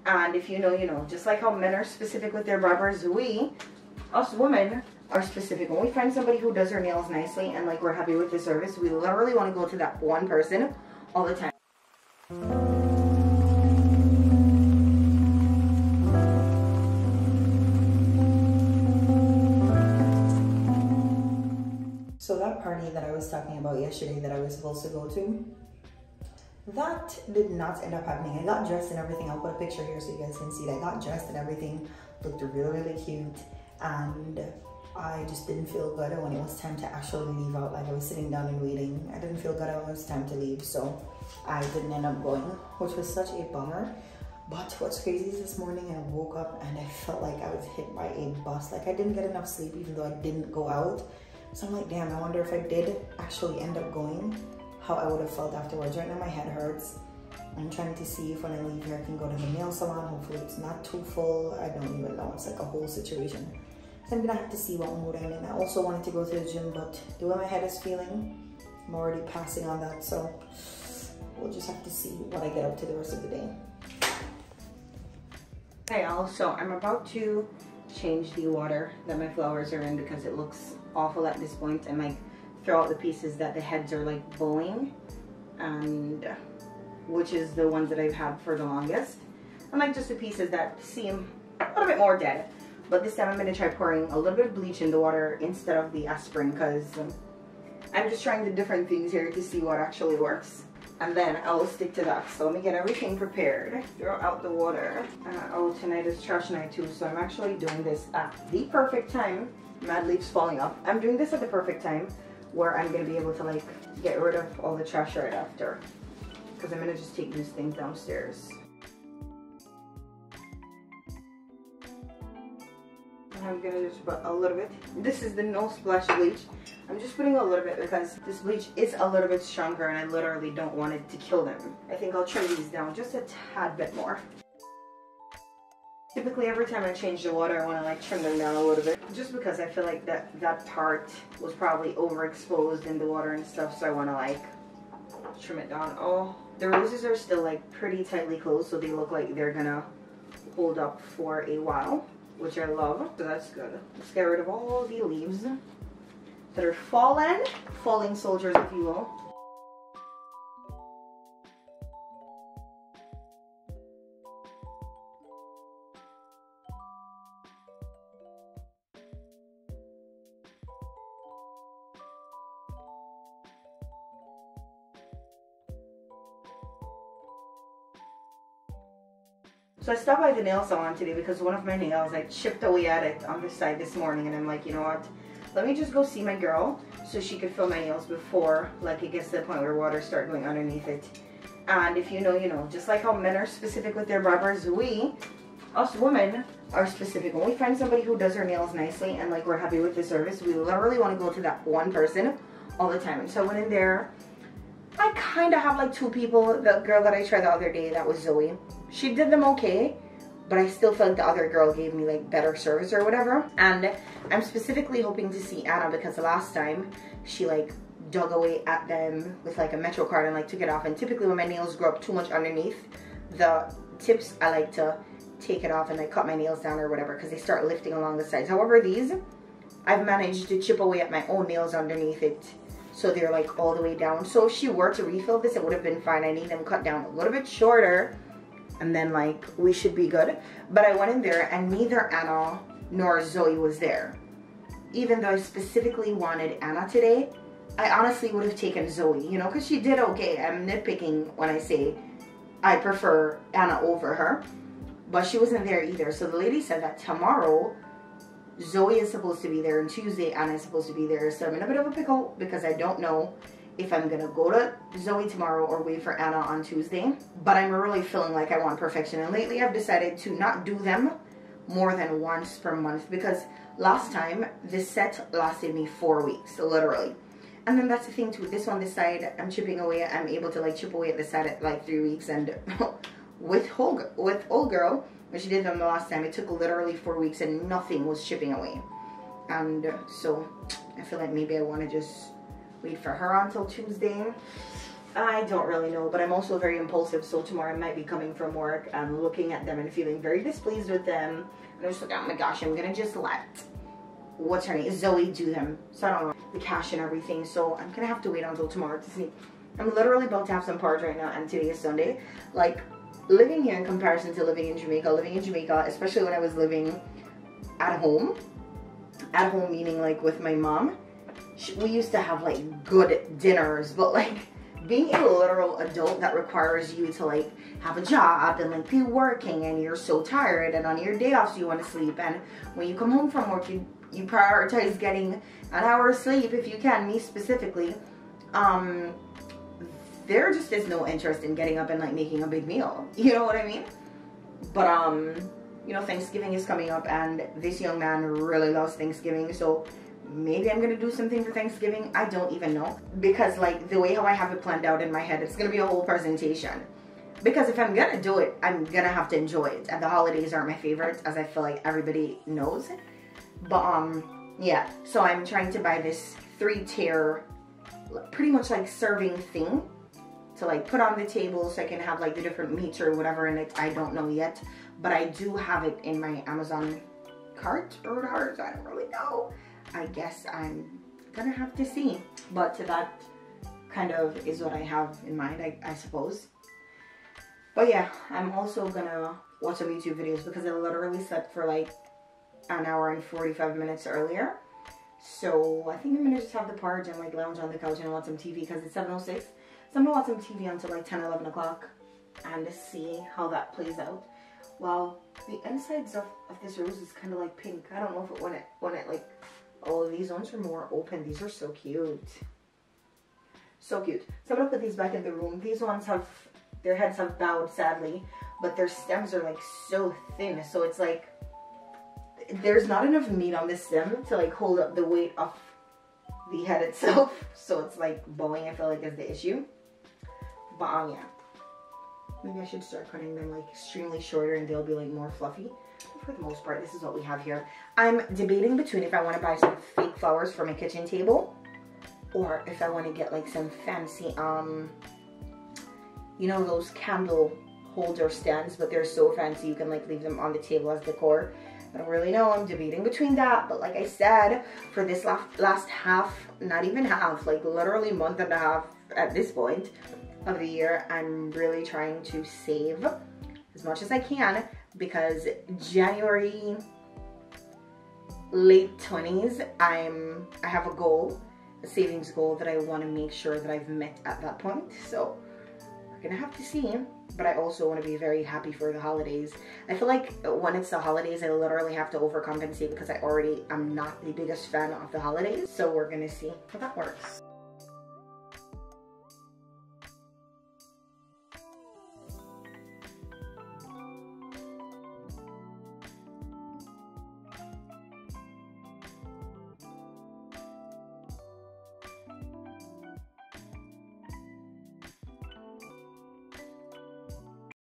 And if you know, you know. Just like how men are specific with their barbers, us women, are specific. When we find somebody who does her nails nicely and like we're happy with the service, we literally want to go to that one person all the time. So that party that I was talking about yesterday that I was supposed to go to, that did not end up happening. I got dressed and everything. I'll put a picture here so you guys can see it. I got dressed and everything, looked really, really cute, and I just didn't feel good when it was time to actually leave out. Like I was sitting down and waiting. I didn't feel good when it was time to leave, so I didn't end up going, which was such a bummer. But what's crazy is this morning I woke up and I felt like I was hit by a bus. Like I didn't get enough sleep even though I didn't go out. So I'm like, damn, I wonder if I did actually end up going, how I would have felt afterwards. Right now my head hurts. I'm trying to see if when I leave here I can go to the nail salon. Hopefully it's not too full. I don't even know. It's like a whole situation. So I'm gonna have to see what mood I'm in. I also wanted to go to the gym, but the way my head is feeling, I'm already passing on that. So we'll just have to see what I get up to the rest of the day. Hey y'all, so I'm about to change the water that my flowers are in because it looks awful at this point, and like throw out the pieces that the heads are like bowing, and which is the ones that I've had for the longest, and like just the pieces that seem a little bit more dead. But this time I'm going to try pouring a little bit of bleach in the water instead of the aspirin, because I'm just trying the different things here to see what actually works, and then I will stick to that. So let me get everything prepared, throw out the water. Oh, tonight is trash night too, so I'm actually doing this at the perfect time. Mad leaves falling off. I'm doing this at the perfect time where I'm going to be able to like get rid of all the trash right after, because I'm going to just take these things downstairs. I'm gonna just put a little bit. This is the no splash bleach. I'm just putting a little bit because this bleach is a little bit stronger and I literally don't want it to kill them. I think I'll trim these down just a tad bit more. Typically every time I change the water I want to like trim them down a little bit, just because I feel like that part was probably overexposed in the water and stuff, so I want to like trim it down. Oh, the roses are still like pretty tightly closed, so they look like they're gonna hold up for a while, which I love, so that's good. Let's get rid of all the leaves that are falling soldiers if you will. So I stopped by the nail salon today because one of my nails, I chipped away at it on the side this morning, and I'm like, you know what, let me just go see my girl so she could fill my nails before like it gets to the point where water starts going underneath it. And if you know, you know. Just like how men are specific with their barbers, us women, are specific. When we find somebody who does her nails nicely and like we're happy with the service, we literally want to go to that one person all the time. And so I went in there. I kind of have like two people. The girl that I tried the other day, that was Zoe. She did them okay, but I still felt the other girl gave me like better service or whatever. And I'm specifically hoping to see Anna because the last time she like dug away at them with like a Metro card and like took it off. And typically when my nails grow up too much underneath the tips, I like to take it off and like cut my nails down or whatever because they start lifting along the sides. However, these, I've managed to chip away at my own nails underneath it, so they're like all the way down. So if she were to refill this, it would have been fine. I need them cut down a little bit shorter, and then like we should be good. But I went in there and neither Anna nor Zoe was there. Even though I specifically wanted Anna today, I honestly would have taken Zoe, you know, because she did okay. I'm nitpicking when I say I prefer Anna over her, but she wasn't there either. So the lady said that tomorrow Zoe is supposed to be there and Tuesday Anna is supposed to be there. So I'm in a bit of a pickle because I don't know if I'm gonna go to Zoe tomorrow or wait for Anna on Tuesday. But I'm really feeling like I want perfection, and lately I've decided to not do them more than once per month, because last time this set lasted me 4 weeks, literally. And then that's the thing too, this one, this side, I'm chipping away. I'm able to like chip away at the side at like 3 weeks, and with old girl, when she did them the last time, it took literally 4 weeks and nothing was chipping away. And so I feel like maybe I want to just wait for her until Tuesday. I don't really know, but I'm also very impulsive, so tomorrow I might be coming from work and looking at them and feeling very displeased with them. And I'm just like, oh my gosh, I'm gonna just let, what's her name, Zoe do them. So I don't know, the cash and everything. So I'm gonna have to wait until tomorrow to see. I'm literally about to have some porridge right now, and today is Sunday. Like, living here in comparison to living in Jamaica, especially when I was living at home meaning like with my mom, we used to have like good dinners, but like being a literal adult that requires you to like have a job and like be working, and you're so tired, and on your day off you want to sleep, and when you come home from work you prioritize getting an hour of sleep if you can, me specifically. There just is no interest in getting up and like making a big meal, you know what I mean? But you know, Thanksgiving is coming up, and this young man really loves Thanksgiving, so maybe I'm gonna do something for Thanksgiving. I don't even know, because like the way how I have it planned out in my head, it's gonna be a whole presentation, because if I'm gonna do it, I'm gonna have to enjoy it, and the holidays aren't my favorite, as I feel like everybody knows. But yeah, so I'm trying to buy this 3-tier pretty much like serving thing to like put on the table so I can have like the different meats or whatever in it. I don't know yet, but I do have it in my Amazon cart or whatever, so I don't really know. I guess I'm gonna have to see, but that kind of is what I have in mind, I suppose. But yeah, I'm also gonna watch some YouTube videos because I literally slept for like an hour and 45 minutes earlier. So I think I'm gonna just have the porridge and like lounge on the couch and watch some TV because it's 7:06. So I'm gonna watch some TV until like 10, 11 o'clock and see how that plays out. Well, the insides of this rose is kind of like pink. I don't know if it when it like, oh, these ones are more open. These are so cute. So cute. So I'm gonna put these back in the room. These ones have, their heads have bowed sadly, but their stems are like so thin. So it's like, there's not enough meat on the stem to like hold up the weight of the head itself. So it's like bowing, I feel like, is the issue. But yeah. Maybe I should start cutting them like extremely shorter and they'll be like more fluffy. But for the most part, this is what we have here. I'm debating between if I want to buy some fake flowers for my kitchen table or if I want to get like some fancy, you know, those candle holder stands, but they're so fancy you can like leave them on the table as decor. I don't really know. I'm debating between that, but like I said, for this last half, not even half, like literally month and a half at this point of the year, I'm really trying to save as much as I can, because January, late 20s, I have a goal, a savings goal that I want to make sure that I've met at that point. So we're gonna have to see. But I also want to be very happy for the holidays. I feel like when it's the holidays, I literally have to overcompensate because I already am not the biggest fan of the holidays. So we're gonna see how that works.